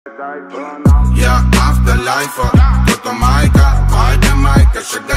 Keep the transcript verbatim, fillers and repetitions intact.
Yeah, afterlife, uh, tot op Maaika, bij de Maaika,